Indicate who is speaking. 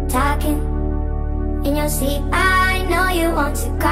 Speaker 1: talking in your sleep. I know you want to go.